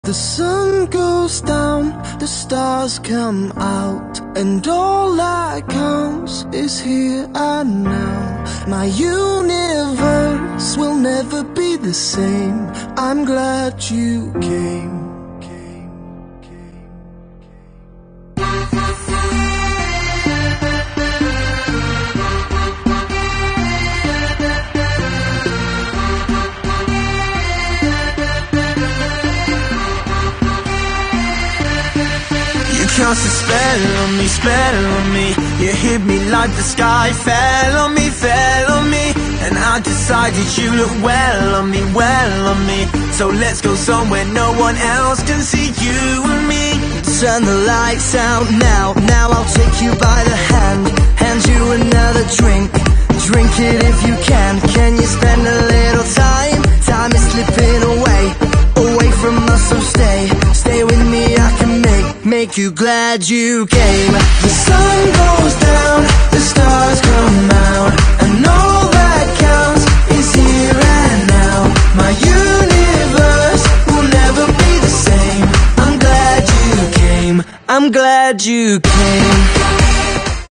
The sun goes down, the stars come out, and all that counts is here and now. My universe will never be the same. I'm glad you came. Cast a spell on me. You hit me like the sky fell on me. And I decided you look well on me. So let's go somewhere no one else can see you and me. Turn the lights out now. Now I'll take you by the hand, hand you another drink. Drink it if you can. Can you spend a little time? Time is slipping away from us, so stay with me. I can make you glad you came. The sun goes down, the stars come out, and all that counts is here and now. My universe will never be the same. I'm glad you came. I'm glad you came.